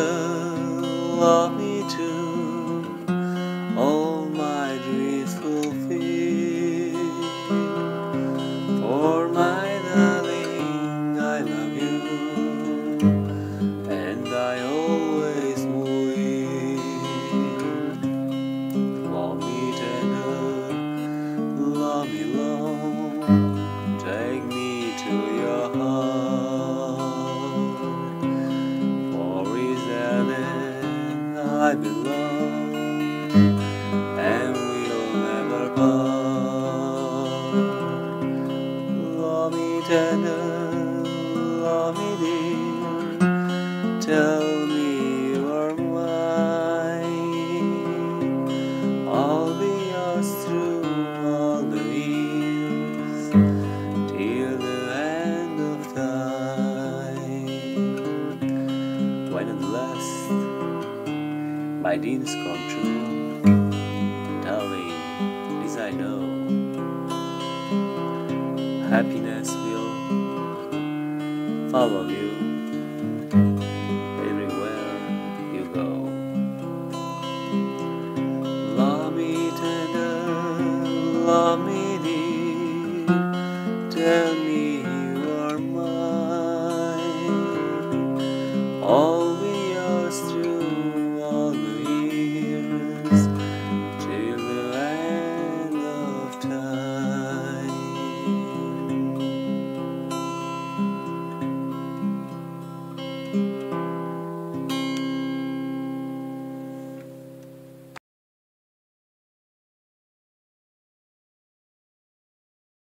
love me too. All my dreams fulfill. For my darling, I love you, and I always will. Love me tender, love me long, take me to your heart. For is there land I belong, and we'll never part. Love me tender, love me dear, tell me you are mine. I'll be yours through all the years, till the end of time. When at last my dreams come true, darling, this I know, happiness will follow you.